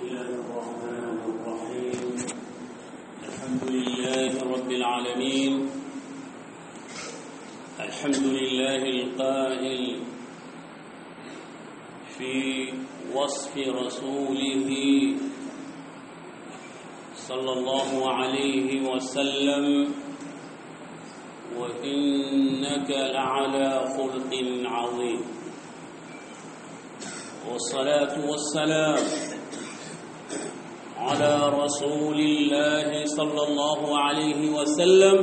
الله الرحمن الرحيم. الحمد لله رب العالمين. الحمد لله القائل في وصف رسوله صلى الله عليه وسلم: وإنك لعلى خلق عظيم. والصلاة والسلام على رسول الله صلى الله عليه وسلم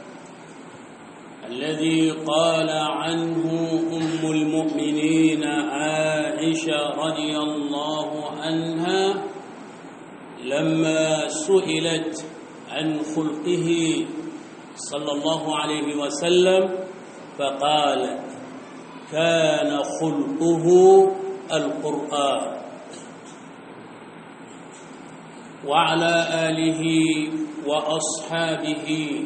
الذي قال عنه أم المؤمنين عائشة رضي الله عنها لما سئلت عن خلقه صلى الله عليه وسلم فقالت: كان خلقه القرآن. وعلى آله وأصحابه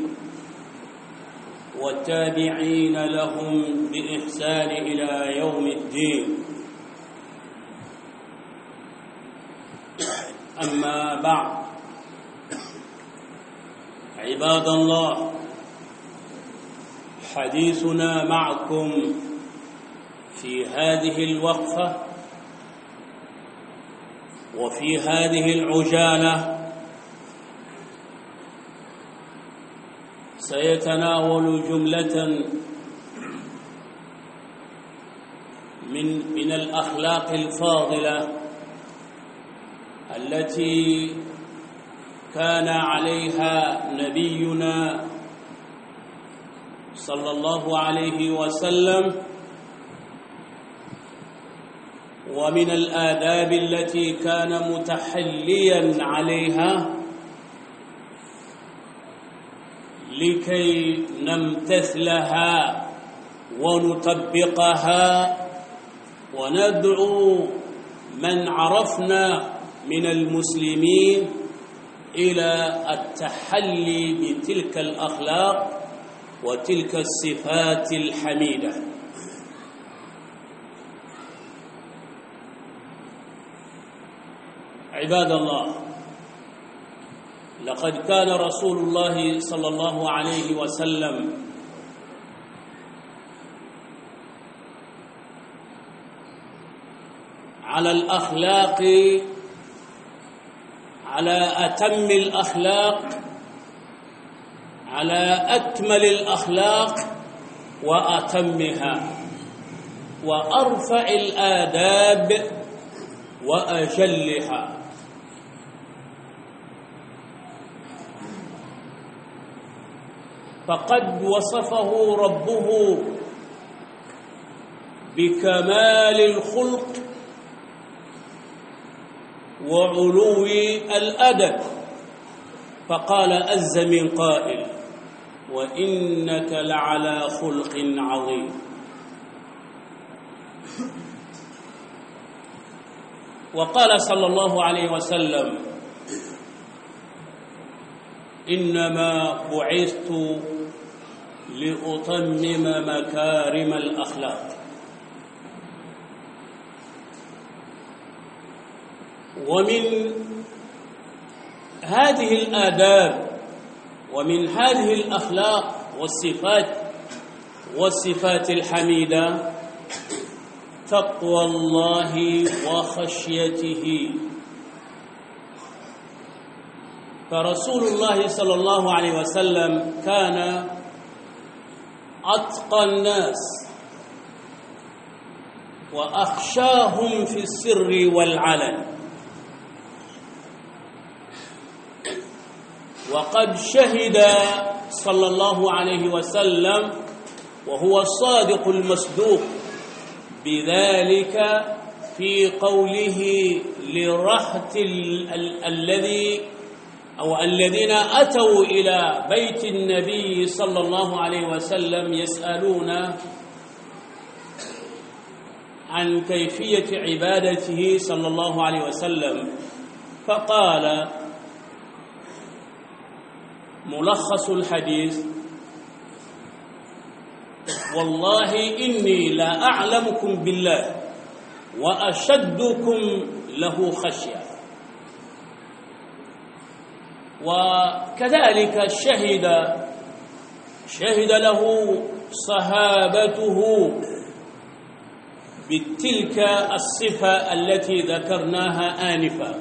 والتابعين لهم بإحسان إلى يوم الدين. أما بعد، عباد الله، حديثنا معكم في هذه الوقفة وفي هذه العجالة سيتناول جملة من الأخلاق الفاضلة التي كان عليها نبينا صلى الله عليه وسلم، ومن الآداب التي كان متحليا عليها لكي نمتثلها ونطبقها وندعو من عرفنا من المسلمين إلى التحلي بتلك الأخلاق وتلك الصفات الحميدة. عباد الله، لقد كان رسول الله صلى الله عليه وسلم على الأخلاق، على أتم الأخلاق، على أكمل الأخلاق وأتمها، وأرفع الآداب وأجلها. فقد وصفه ربه بكمال الخلق وعلو الأدب، فقال عز من قائل: وإنك لعلى خلق عظيم. وقال صلى الله عليه وسلم: إنما بعثت لأتمم مكارم الأخلاق. ومن هذه الآداب ومن هذه الأخلاق والصفات الحميدة تقوى الله وخشيته. فرسول الله صلى الله عليه وسلم كان أتقى الناس وأخشاهم في السر والعلن. وقد شهد صلى الله عليه وسلم وهو الصادق المصدوق بذلك في قوله لرهط الذين أتوا إلى بيت النبي صلى الله عليه وسلم يسألون عن كيفية عبادته صلى الله عليه وسلم، فقال ملخص الحديث: والله إني لا أعلمكم بالله وأشدكم له خشية. وكذلك شهد له صحابته بتلك الصفة التي ذكرناها آنفا،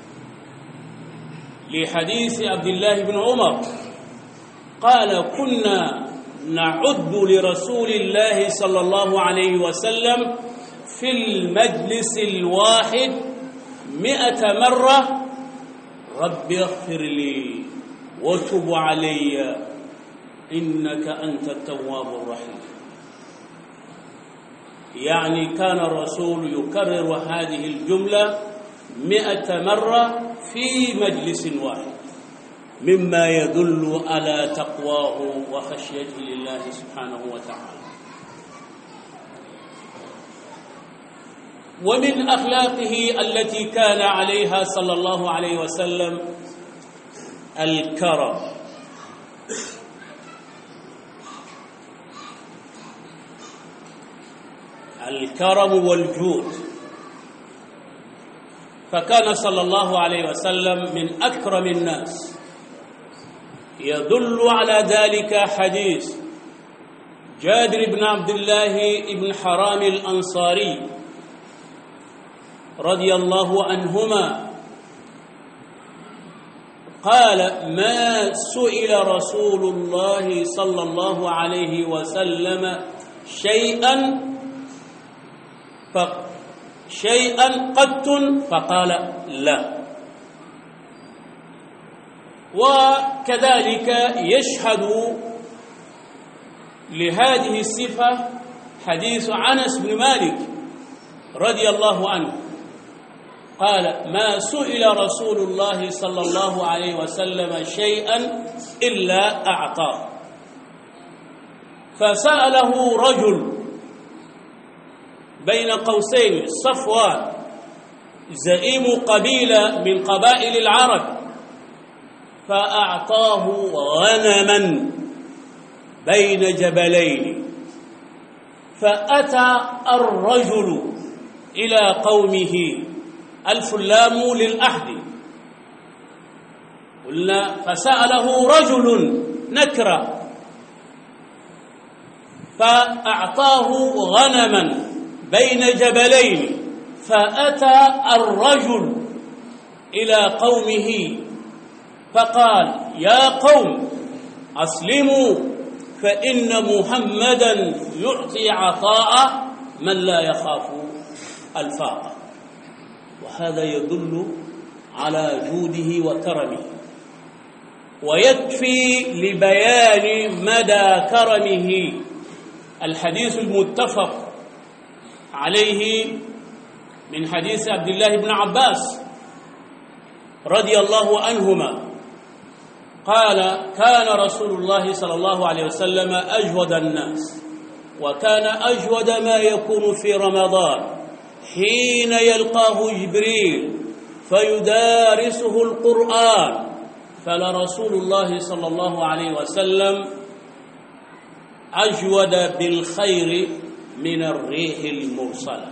لحديث عبد الله بن عمر قال: كنا نعد لرسول الله صلى الله عليه وسلم في المجلس الواحد 100 مرة: رب اغفر لي وتب علي إنك أنت التواب الرحيم. يعني كان الرسول يكرر هذه الجملة 100 مرة في مجلس واحد، مما يدل على تقواه وخشيته لله سبحانه وتعالى. ومن أخلاقه التي كان عليها صلى الله عليه وسلم الكرم. الكرم والجود، فكان صلى الله عليه وسلم من أكرم الناس. يدل على ذلك حديث جابر بن عبد الله بن حرام الأنصاري رضي الله عنهما قال: ما سئل رسول الله صلى الله عليه وسلم شيئا قط فقال لا. وكذلك يشهد لهذه الصفة حديث أنس بن مالك رضي الله عنه قال: ما سئل رسول الله صلى الله عليه وسلم شيئا إلا أعطاه. فسأله رجل بين قوسين صفوان زعيم قبيلة من قبائل العرب، فأعطاه غنما بين جبلين. فأتى الرجل إلى قومه، الفلام للأحد قلنا، فسأله رجل نكرة فأعطاه غنما بين جبلين. فأتى الرجل إلى قومه فقال: يا قوم أسلموا فإن محمدا يعطي عطاء من لا يخاف الفاقة. وهذا يدل على جوده وكرمه، ويكفي لبيان مدى كرمه الحديث المتفق عليه من حديث عبد الله بن عباس رضي الله عنهما قال: كان رسول الله صلى الله عليه وسلم أجود الناس، وكان أجود ما يكون في رمضان حين يلقاه جبريل فيدارسه القرآن. فلرسول الله صلى الله عليه وسلم أجود بالخير من الريح المرسلة.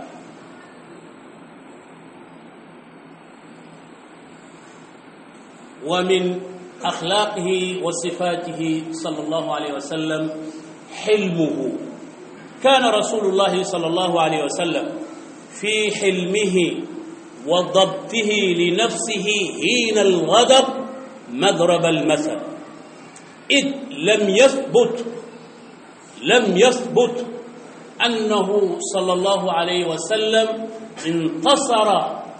ومن أخلاقه وصفاته صلى الله عليه وسلم حلمه. كان رسول الله صلى الله عليه وسلم في حلمه وضبطه لنفسه حين الغضب مضرب المثل، إذ لم يثبت أنه صلى الله عليه وسلم انتصر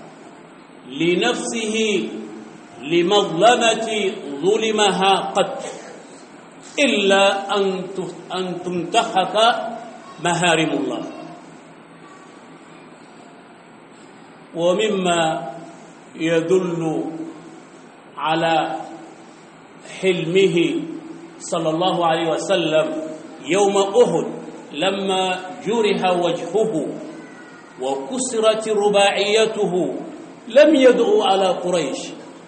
لنفسه لمظلمة ظلمها قط، إلا أن تنتهك محارم الله. ومما يدل على حلمه صلى الله عليه وسلم يوم أحد لما جرح وجهه وكسرت رباعيته لم يدعو على قريش: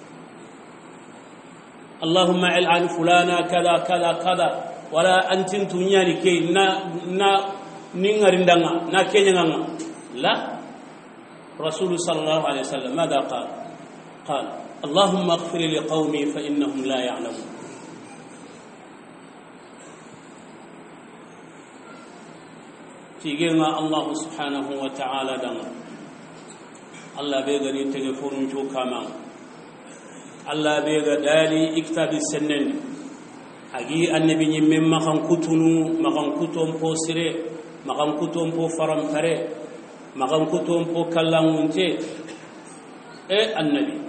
اللهم اعل عن فلانا كذا كذا كذا، ولا أنتم تنياني كي نا نينغرندنا نا كينغنا. لا، رسول صلى الله عليه وسلم ماذا قال؟ قال: اللهم اغفر لقومي فإنهم لا يعلمون. تيجينا الله سبحانه وتعالى دنا الله بيغني تغفرون جو كما الله بيغ دالي اكتاب السنن اغي النبي من مخان كتونو مخان كتوم بوسري مخان كتوم بو فرام فري مخان كتوم بو كلامونتي النبي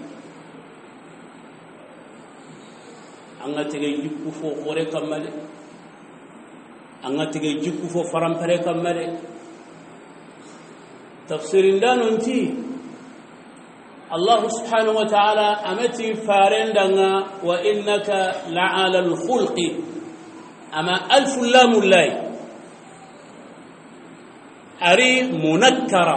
anga tege jikku fo khore kamale anga tege jikku fo farampare kamale tafsirin danonti Allah subhanahu wa ta'ala amati farendanga wa innaka la'ala al-khulqi ama alf lam lay ari munakkara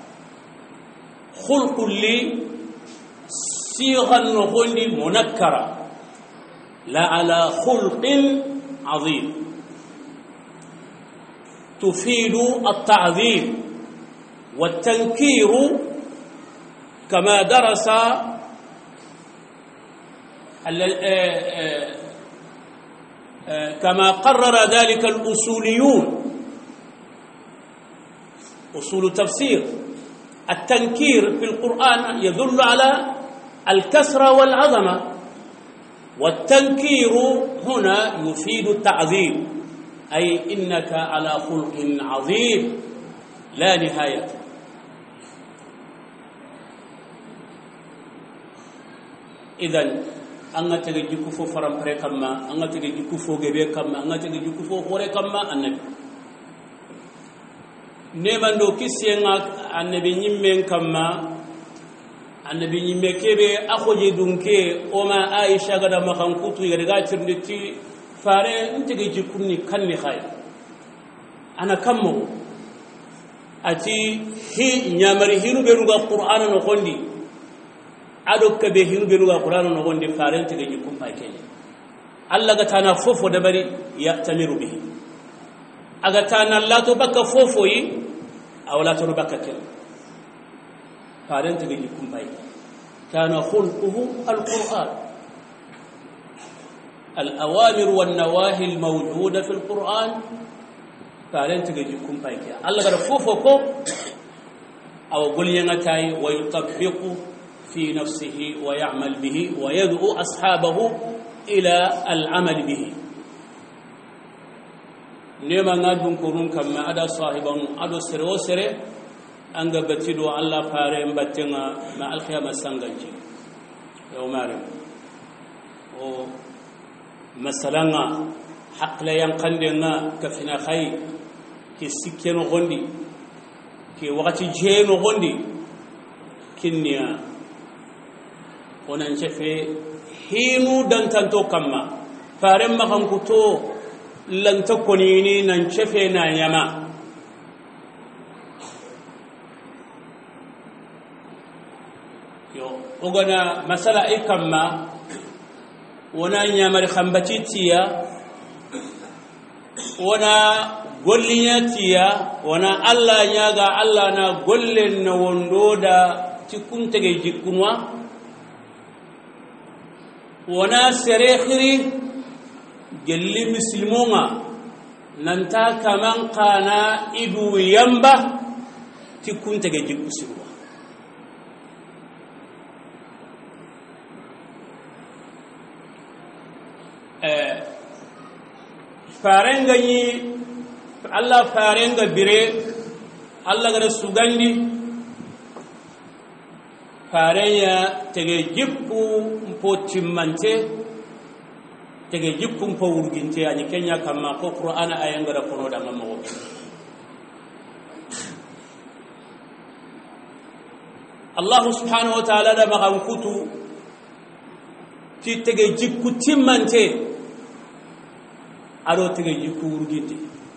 khulqu li sighan nohondi munakkara لا على خلق عظيم تفيد التعظيم والتنكير كما درس كما قرر ذلك الأصوليون أصول التفسير. التنكير في القرآن يدل على الكسرة والعظمة، والتنكير هنا يفيد التعظيم، أي إنك على خلق عظيم لا نهاية. إذن أنا تجي كفو فرام بريكما، أنا تجي كفو جبيكما، أنا تجي كفو خوريكما النبي. نبندو كيسينا النبي نيمين كما annabi nyimme kebe akhoje dunke oma aisha gada makan kutu yariga tirnditi fare ntege jikunni kanni khay ana kammo ati hi nyamari hinu beruga qur'ana no gondi ado kabe hinu beruga qur'ana no gondi fare ntege jikun pakele alla ga tana fofo da bari ya tamiru bihi aga tana lato baka fofo yi awla to baka kel فارنت بيكم باي كان خلقه القرآن. الأوامر والنواهي الموجودة في القرآن فارنت بيكم باي الله قال فوفوكو أو قل ينتاي ويطبق في نفسه ويعمل به ويدعو أصحابه إلى العمل به. نيما نادون كورون كما أدا صاحبا أدو سرو سري anga batido Allah fare mbatenga ma alkhiyama sanganji yawmare o masalanga haqla yanqandenga kafina khay ki sikkeno gondi ki wakati jeeno gondi kinniya onan chefe hinu dantanto kamma fare makankuto lanta konini nan chefe na yama ogana masala ikamma wana nyamari khambatitia wana golliyatiya wana alla nyaga alla na gollen na wondoda tikuntege jikunwa wana serekhiri gelli muslimonga nanta kaman kana idu yamba tikuntege jikusirwa farenga yi Allah farenga bire Allah ga sugandi farenya tege jippu mpo timmante tege jippu mpo urginte ani kenya kama ko Qur'ana ayanga da kono da mammo Allah subhanahu wa ta'ala da magankutu ti tege jippu timmante ado tege jikku urginte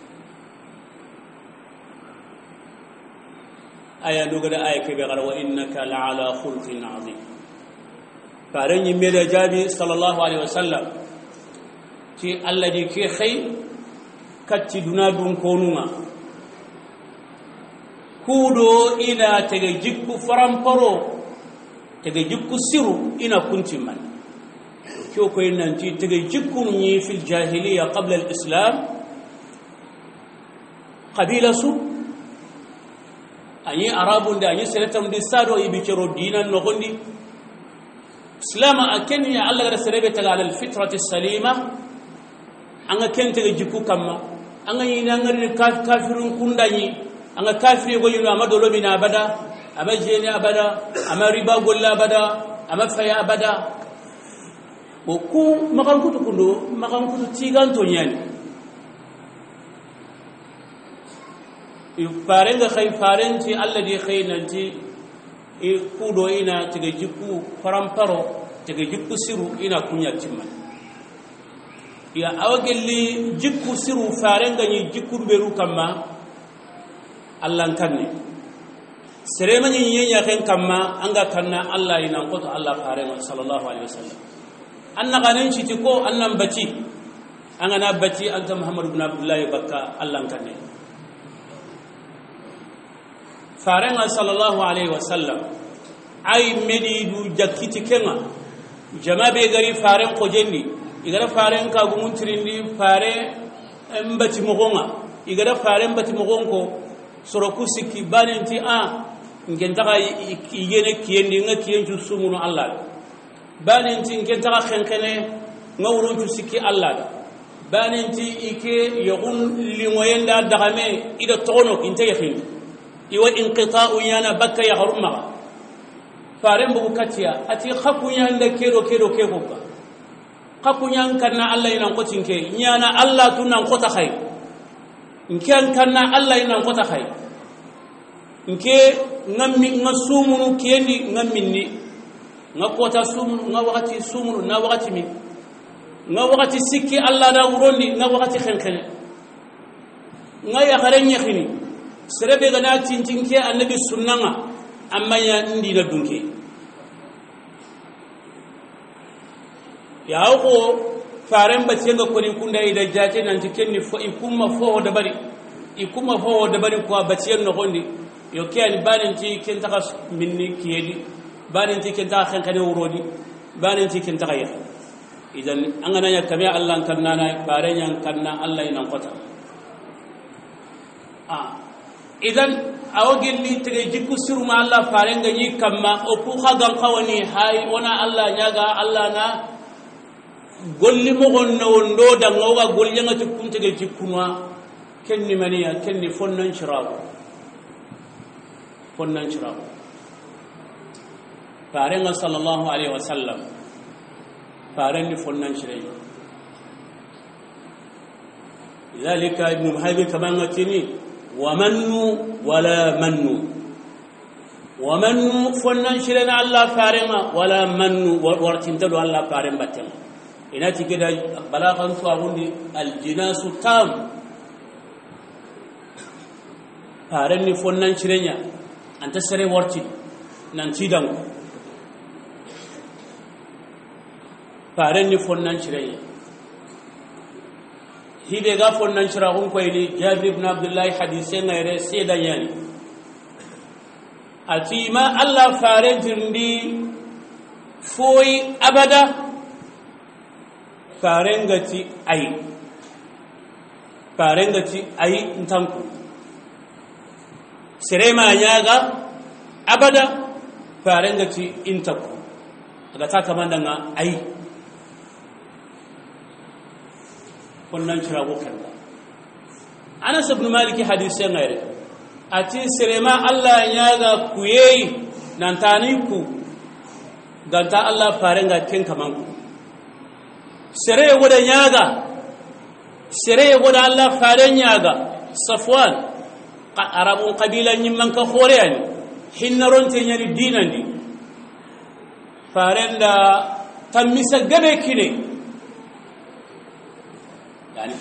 aya dogada aya ke be gara wa innaka la'ala khulqin azim faran yimme da jabi sallallahu alaihi wasallam ti alladi ke khay katti duna dun konuma kudo ina tege jikku faramparo tege jikku siru ina kunti man kyo ko nanti tege jikku ni fil jahiliya qabla al islam qabila su ani arabun da ani seletam di sado ibi cero dinan no gondi islam akeni ya allah gara serebe taga al fitrati salima anga kente jikku kamma anga yina ngari kafirun kundani anga kafiri go yino amadolo bina abada ama jeni abada ama riba golla abada ama faya abada boku makankutu kundo makankutu tiganto nyani ifarenga khay farenti alladhi khaynanti kudo ina tige jikku paramparo tige jikku siru ina kunya timman ya awagelli jikku siru farenga ni jikku beru kamma Allah kanne seremani yenya ken kamma anga kanna Allah ina qoto Allah farenga sallallahu alaihi wasallam anna ganin citi ko annan bati anga na bati anta Muhammad ibn Abdullah bakka Allah kanne farenga sallallahu alaihi wasallam ay medi du jakiti kenga jamabe gari faren ko jendi igara faren ka gumuntirindi fare mbati mogonga igara fare mbati mogonko soroku sikki banenti ngentaka igene kiyendi nga kiyenju sumunu Allah banenti ngentaka khenkene ngawrunju sikki Allah banenti ike yogun limoyenda dagame ida tono inte yakhin iwa inqita'u yana bakka ya haruma fare mbugu katia ati khakunya nda kedo kegoka kakunyan kanna Allah ina qotinke nyana Allah tunan qota khay nkan kanna Allah ina qota khay nke ngammi ngasumunu kiendi ngamminni ngakota sumunu ngawati sumunu na wakati mi ngawati sikki Allah da urondi ngawati khenkene ngaya kharenya khini serebe gana tintinke annabi sunnanga amma ya ndi na dunke ya ko faren bace ga kuri kunda ida jate nan tikenni fo ikuma fo dabari ko bace no gondi yo kiyani baninti ken taka minni kiyedi baninti ken taka khankane urodi baninti ken taka ya idan an gana ya kame Allah kanna na faren yan kanna Allah ina kota idan awagilli tige jikku suruma Allah faren ga yi kamma o ku khagan kawani hay wana Allah nyaga Allah na golli mo gonno wondo da ngoga golli ngati kuntige jikkunwa kenni maniya kenni fonnan shirawo farenga sallallahu alaihi wasallam farenni fonnan shirayi lidhalika ibn muhayyib kaman ngatini wamannu wala mannu fonnan shirena Allah farenga wala mannu wartintado Allah faren batten inati kida balaghan su abundi aljinasu tam farenni fonnan shirenya anta sere warti nan cidan farenni fonnan shirenya hibe ga fonnan shirahun koyni Jabir ibn Abdullah hadise ngayre sedan yani atima Allah faren tirndi foyi abada farengati ay ntanku serema nyaga abada farengati intaku daga ta kamandanga ay kunnan kirago kanda Anas ibn Malik hadisi ngare ati serema Allah nyaga kuyeyi nantani ku ganta Allah farenga ken kamanku sere goda nyaga sere goda Allah faren nyaga Safwan arabun qabila nyimman ka khoreyani hinnaron te nyani dinandi farenda tamisa gabe kine yani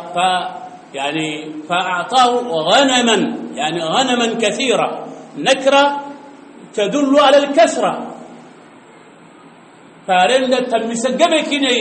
فأعطاه غنما كثيرة نكرة تدل على الكسرة فارند تمس جبك ني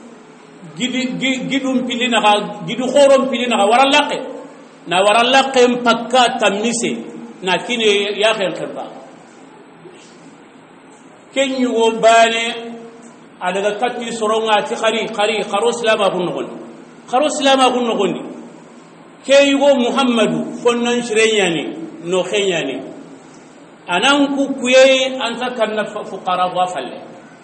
جدوم بلينها جدو خورم بلينها ورلاقي نا ورلاقي مبكا تمسي ناكين يا خير الخبا ken yugo bane adaga katti soronga ti khari kharo islama kun nogondi ke yugo muhammadu fonnan shirenyani no khenyani anan ku kuye anta kanna fuqara wa falle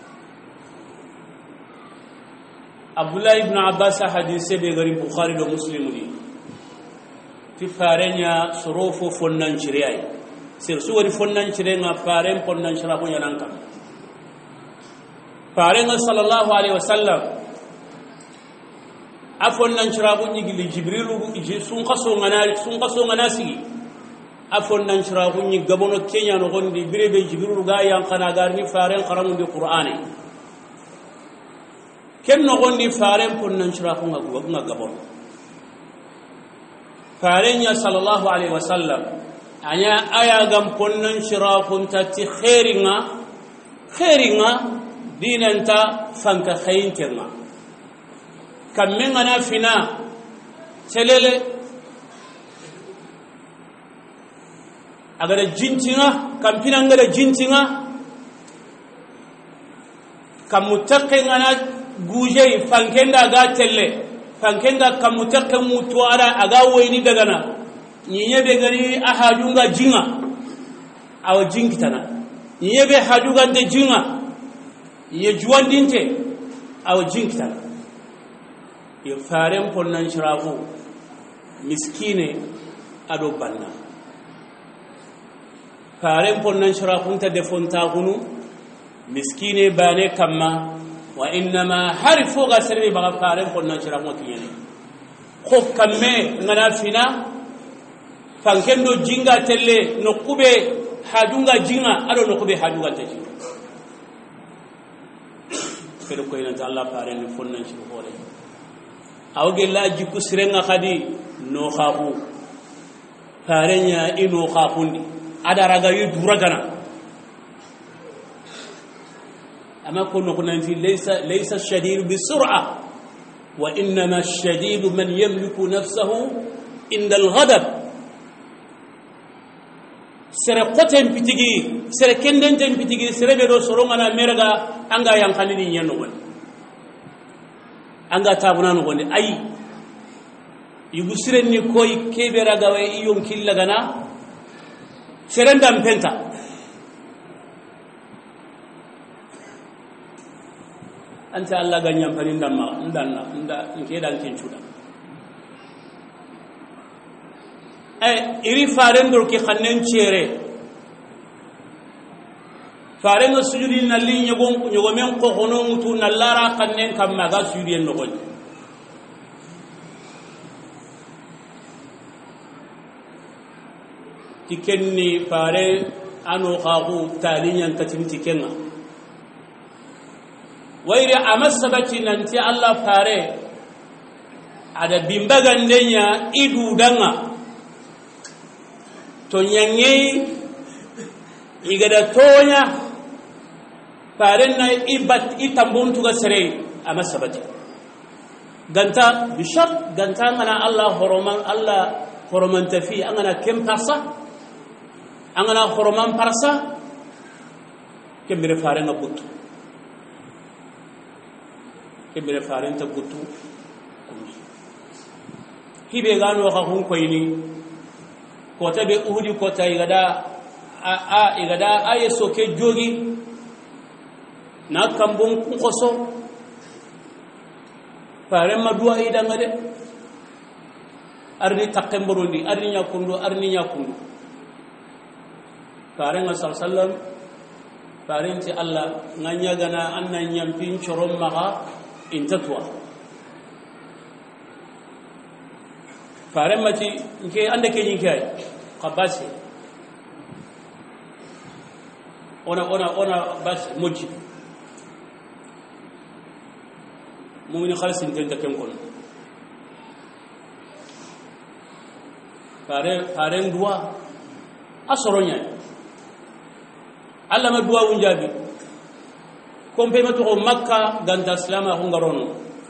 abdullah ibn abbas hadise be gari bukhari do muslim ni ti farenya sorofo fonnan shireyai sir suwari fonnan shirenga faren fonnan shira ko yanan kam farenga sallallahu alaihi wasallam afon nan shirabu nyigili jibrilu sun kaso ngana sigi afon nan shirabu nyi gabono kenya no gondi birebe jibrilu ga yan kana garni faren qaramu di qur'ani ken no gondi faren pon nan shirabu nga gabono farenya sallallahu alaihi wasallam anya aya gam pon nan shirabu tati khairinga dinanta fanka khayin kenga kammen ana fina selele agara jintinga kampina ngara jintinga kamutakke ngana guje fankenda ga telle fankenda kamutakke mutu ara aga woyni dagana nyebe gari ahajunga jinga aw jinkitana nyebe hajuga nde jinga ye juwandinte aw jinkitana ye faren ponnan shirafu miskine ado banna faren ponnan shirafu ta defonta gunu miskine bane kamma wa inma harifu gasri ba faren ponnan shirafu kiyene ko kamme ngana fina fankendo jinga telle no kube hajunga jinga ado no kube hajunga tajinga pero ko ina Allah faren fonnan shirafu hore awge laji kusirenga khadi no khafu farenya ino khafundi adaraga yuduragana ama kunno kunanti laysa ash-shadid bisur'a wa inma ash-shadid man yamliku nafsahu inda al-ghadab sere qoten pitigi sere kendenten pitigi sere be do soronga na meraga anga yankani ni yenno woni anga tabuna no gonde ay yugusiren ni koy kebera gawe iyon killagana serendam penta anta Allah ganyam panindam ma nda nke dan kenchuda iri farendor ki khannen chere farenga sujudi nalli nyogo men ko hono mutu nallara kannen kamma ga sujudi en nogon tikenni fare anu khagu talinyan katimti kenga wairi amasabati nanti Allah fare ada bimbagandenya idu danga to nyange igada tonya farenna ibat itambuntu ga sere amasabati ganta bishar ganta ngana Allah horoman tafi angana kempasa angana horoman parsa kembere farenga butu kembere farenta butu hibe gano ha hun koyni ko tabe uhudi ko tay igada aye soke jogi na kambon koso fare madua ida ngade arni takemborondi arni nyakundu fare ngasal sallam fare nti Allah nganya gana annan nyampin chorom maga intatwa fare mati nke ande ke nyinke qabasi ona bas moji mumini khalsin tenta ken kon fare ndua asoronya Allah ma duwa unjabi kompe ma to makka ganda islama ko ngarono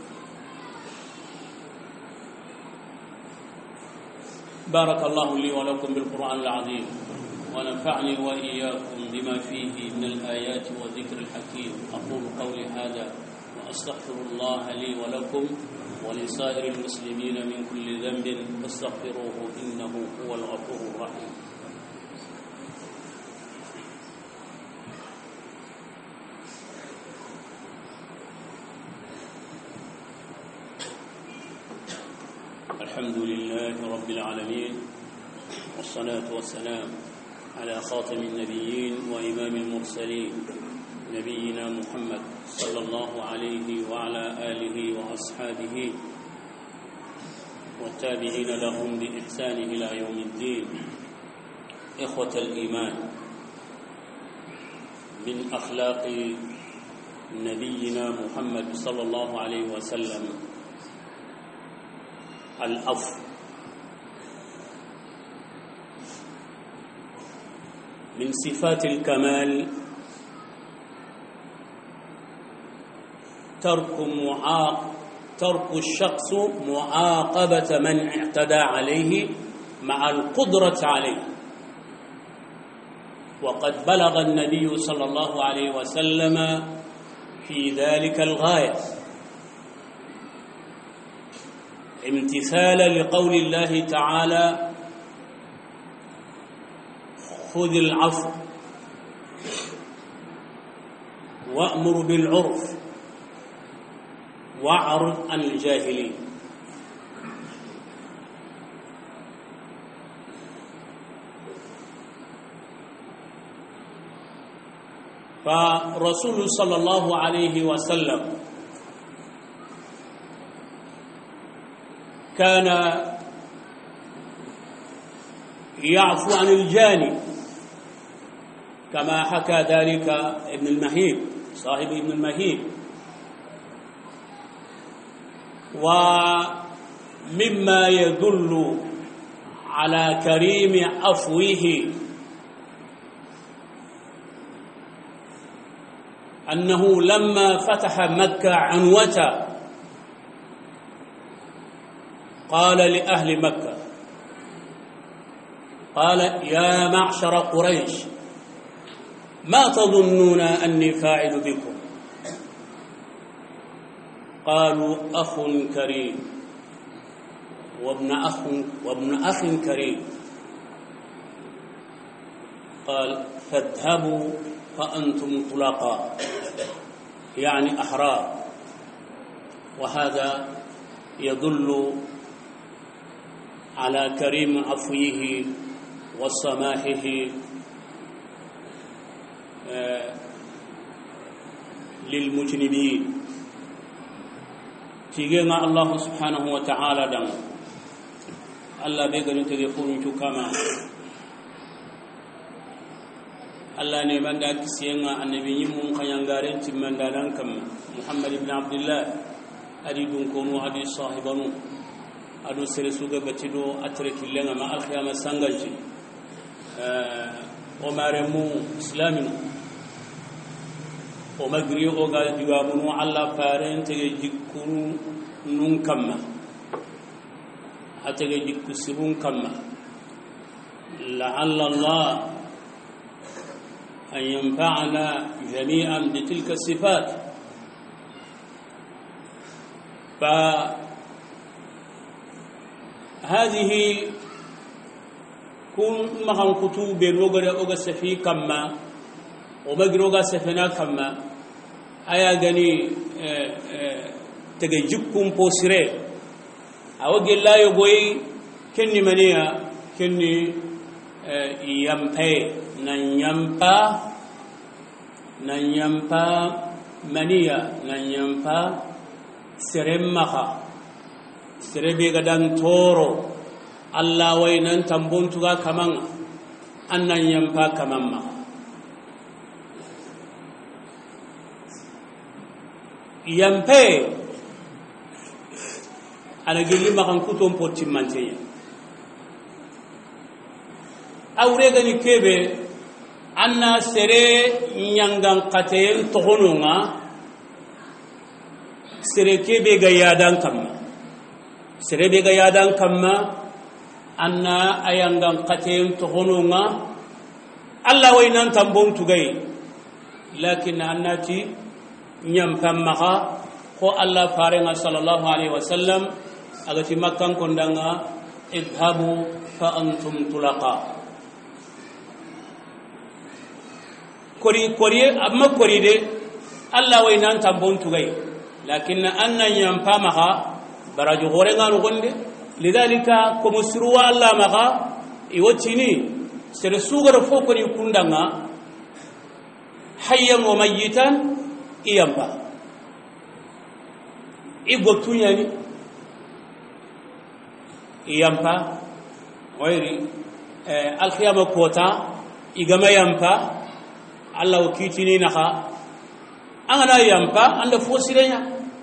بارك الله لي ولكم بالقرآن العظيم ونفعني وإياكم بما فيه من الآيات الآيات والذكر الحكيم. أقول قولي هذا وأستغفر الله لي ولكم ولسائر المسلمين من كل ذنب فاستغفروه إنه هو الغفور الرحيم. الحمد لله رب العالمين، والصلاة والسلام على خاتم النبيين وإمام المرسلين نبينا محمد صلى الله عليه وعلى آله وأصحابه والتابعين لهم بإحسان إلى يوم الدين. إخوة الإيمان، من أخلاق نبينا محمد صلى الله عليه وسلم العفو. من صفات الكمال ترك الشخص معاقبة من اعتدى عليه مع القدرة عليه. وقد بلغ النبي صلى الله عليه وسلم في ذلك الغاية، امتثالا لقول الله تعالى: خذ العفو وأمر بالعرف واعرض عن الجاهلين. فرسول صلى الله عليه وسلم كان يعفو عن الجاني، كما حكى ذلك ابن المهيب صاحب ابن المهيب. ومما يدل على كريم عفوه أنه لما فتح مكة عنوة قال لأهل مكة، قال: يا معشر قريش، ما تظنون أني فاعل بكم؟ قالوا: أخ كريم وابن أخ كريم. قال: فاذهبوا فأنتم طلقاء، يعني أحرار. وهذا يدل على كريم عفوه وسماحه للمجنبين. تيجينا الله سبحانه وتعالى دم الله بيقول تليفون كما الله نيمان داك سينا النبي يمون خيانغارين تمن دالان كما محمد بن عبد الله أدي دون كونو أدي صاحبانو أدو سرسوغا بتدو أترك لنا مع الخيام السنغجي ومارمو إسلامنا ومغري اوغا جوابنو الله فارن تيجي جيكون نون كما حتى جيكو سبون كما لعل الله أن ينفعنا جميعا بتلك الصفات. فهذه كون مخان كتب اوغا سفي كما ومغروغا سفنا كما ايا غني تجي جكم بوسري اوغي لا يغوي كني منيا كني يمبي نانيامبا منيا نانيامبا سرمخا سربي غدان تورو الله وينن تمبونتوغا كمان انن يمبا كمان ما yampe ana gelli makan kuton potti manteya awre gani kebe anna sere nyangan qaten tohononga sere kebe ga yadan kamma anna ayangan qaten tohononga Allah waynan tambon tugai لكن أناتي نيمبمغا خو الله فارنا صلى الله عليه وسلم أغتي مكان كندنا اذهبوا فأنتم طلقاء كوري أما كوري دي الله وينان تنبون تغي لكن أن ينبمغا براجو غورنا نغندي لذلك كمسروا الله مغا يوتيني سرسوغر فوكري كندنا حيا وميتا إيامبا إيغوتونياني إيامبا ويري الخيامة كوتا إيغاما يامبا الله وكيتيني نخا أنا يامبا عند فوسيرينيا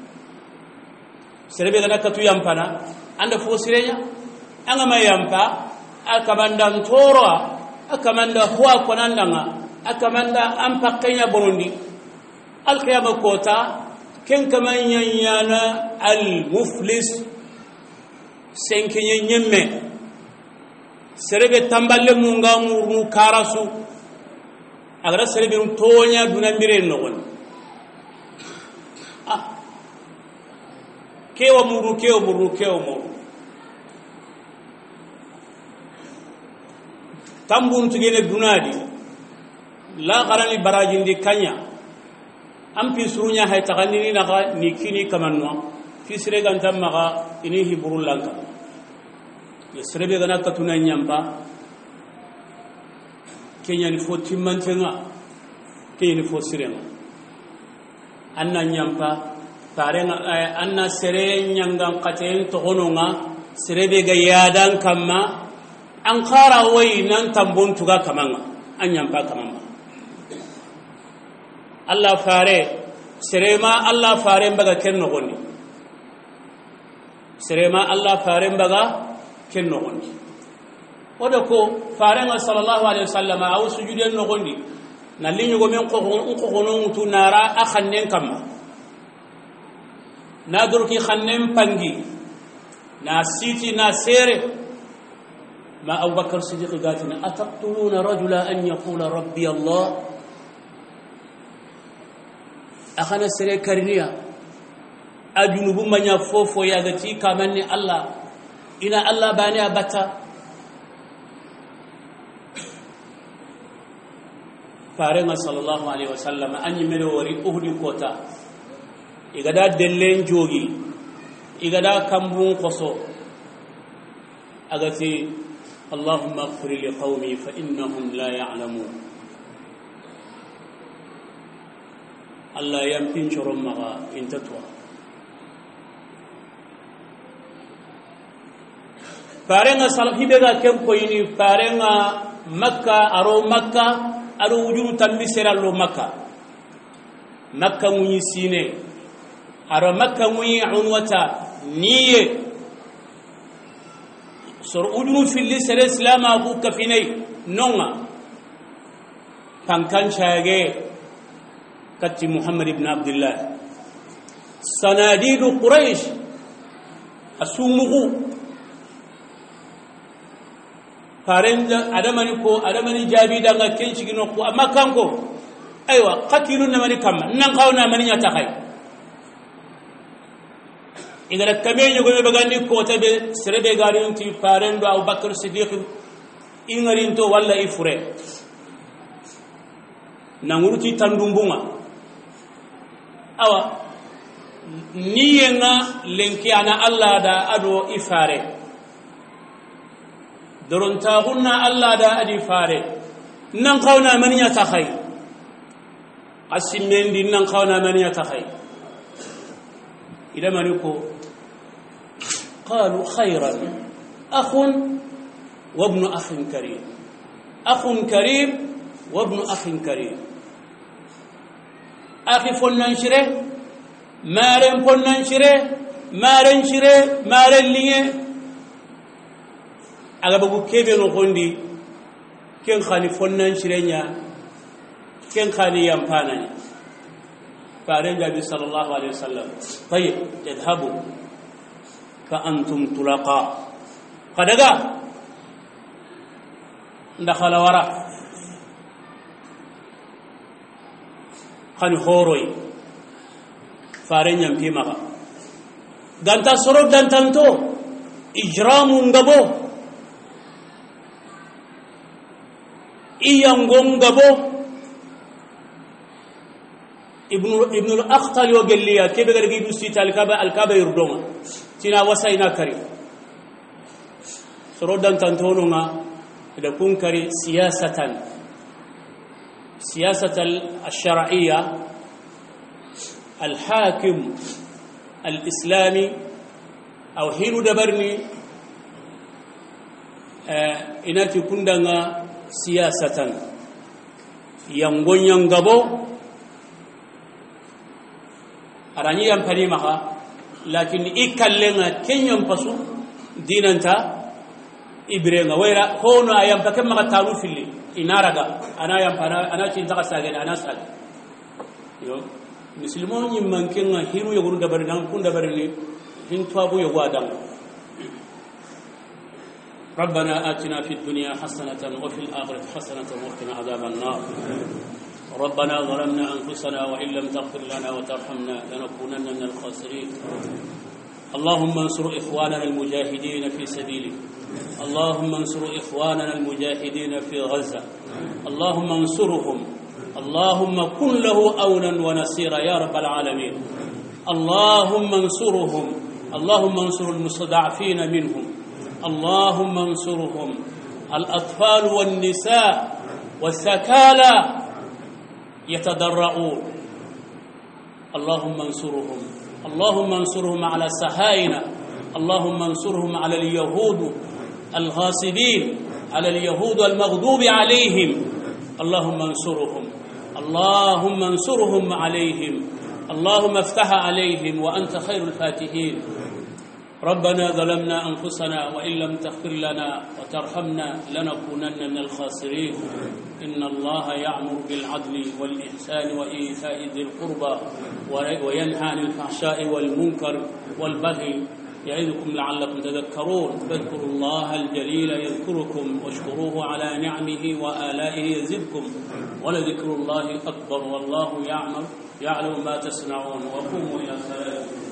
سربي غنا كتو يامبانا عند فوسيرينيا أنا ما يامبا أكماندا تورا أكماندا هوا كوناندانا أكماندا أمبا كينيا بروندي القيامة كوتا كن كمان يانا المفلس سنكين ينمي سربي تنبال مونغا مورنو كاراسو أغرى سربي نتونيا دونا ميرين نغن كيو مورو كيو مورو كيو مورو تنبون تجيني دونادي لا غراني براجين دي كانيا am fi surunya hay taganini naga nikini kamanno fi sirega ntammaga inihi burullanka ya sirebe gana katuna nyamba kenya ni foti mantenga kenya ni fosirenga anna nyamba tarenga anna sere nyangan qaten to hononga sirebe ga yadan kamma an khara wai nan tambon tuga kamanga an nyamba kamanga Allah fare serema Allah fare mbaga kenno gonni serema Allah fare mbaga kenno gonni odo ko fare nga sallallahu alaihi wasallam aw sujuden no gonni nalli nyugo men ko hono mutu nara akhannen kamma nadur ki khannen pangi na siti na sere ma Abu Bakar Siddiq gatina ataqtuluna rajula an yaqula rabbi Allah أخنا سري كرنيا أجنوب من يفوف ويأتي كمان الله إن الله باني أبتا فارنا صلى الله عليه وسلم أن يملوري أهدي كوتا إذا دلين جوجي إذا كمبون قصو أغتي اللهم اغفر لقومي فإنهم لا يعلمون الله يمكن شرم مغا إن تتوى فارنا صلحي بغا كم كويني فارنا مكة أرو وجود تنبسر اللو مكة مني سيني أرو مكة مني عنوة نية سر وجود في اللي سر إسلام أبوك فيني نوما فانكان شاقي كتي محمد بن عبد الله صناديد قريش أسومه فارند أدمني جابي دعنا كنش كنوكو أما كانكو أيوة قتلوا نمني كم ننقونا مني يتخي إذا كمين يقول بغاني كوتا بسربي غارين تي فارند أو بكر الصديق إنغرين تو ولا إفره نعورتي تندومبوما awa niyenga lenki ana Allah da ado ifare doronta hunna Allah da adi fare nan kauna maniya ta khay asimendi nan kauna maniya ta khay ida maniko qalu khayran akhun wa ibn akhin karim akhun karim wa ibn akhin karim أخي فلان شره مارن فلان شره مارن شره مارن ليه أغبى كيبي نقولي كن خاني فلان شرينيا كن خاني يامبانا فارن النبي صلى الله عليه وسلم طيب اذهبوا فأنتم طلقاء قدقا دخل وراء kan horoy farenya mpimaga ganta soro dantanto ijramu ngabo iyango ngabo ibn al-akhtal yogelliya kebe gargi du sita al-kaba yurdoma tina wasaina kari soro dantanto nunga ida kun kari siyasatan الشرعية الحاكم الإسلامي أو حين دبرني إناتي كندنا سياسة ينغون ينغبو أراني ينفني معها لكن إكالنا كن ينفسو دينانتا إبرينا ويرا هونو أيام فكما قتالو في اللي inaraga ana cinta kasage ana sal yo muslimon yimmanken hiru yoguru dabari nan kun dabari ni hin tabu yogadam ربنا آتنا في الدنيا حسنة وفي الآخرة حسنة وقنا عذاب النار ربنا ظلمنا أنفسنا وإن لم تغفر لنا وترحمنا لنكونن من الخاسرين اللهم انصر إخواننا المجاهدين في سبيلك اللهم انصر إخواننا المجاهدين في غزة اللهم انصرهم اللهم كن له أولا ونصيرا يا رب العالمين اللهم انصرهم اللهم انصر المستضعفين منهم اللهم انصرهم الأطفال والنساء والثكالى يتضرعون اللهم انصرهم اللهم انصرهم على السهاينة اللهم انصرهم على اليهود الغاصبين على اليهود المغضوب عليهم اللهم انصرهم اللهم انصرهم عليهم اللهم افتح عليهم وأنت خير الفاتحين ربنا ظلمنا أنفسنا وإن لم تغفر لنا وترحمنا لنكونن من الخاسرين إن الله يأمر بالعدل والإحسان وإيتاء ذي القربى وينهى عن الفحشاء والمنكر والبغي يعظكم لعلكم تذكرون فاذكروا الله الجليل يذكركم واشكروه على نعمه وآلائه يزدكم ولذكر الله أكبر والله يعلم ما تصنعون وقوموا إلى الصلاة